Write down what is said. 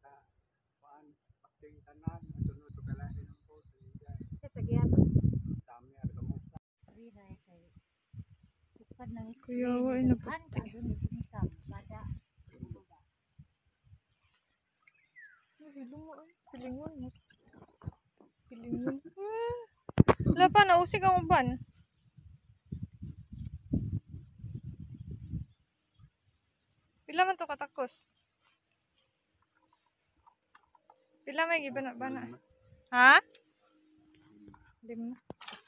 Kuya, wala na pati. Pilingon mo. Pilingon. Wala pa, nausig ang uban. Pila man to katakos? Pila may gibana-bana? Ha? 5.